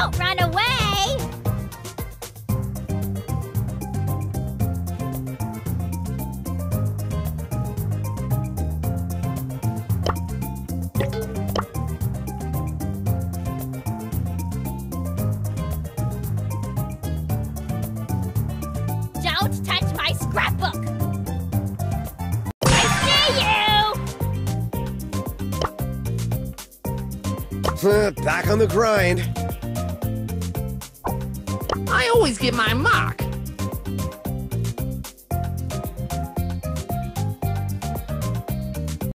Don't run away! Don't touch my scrapbook! I see you! Back on the grind. I always get my mark.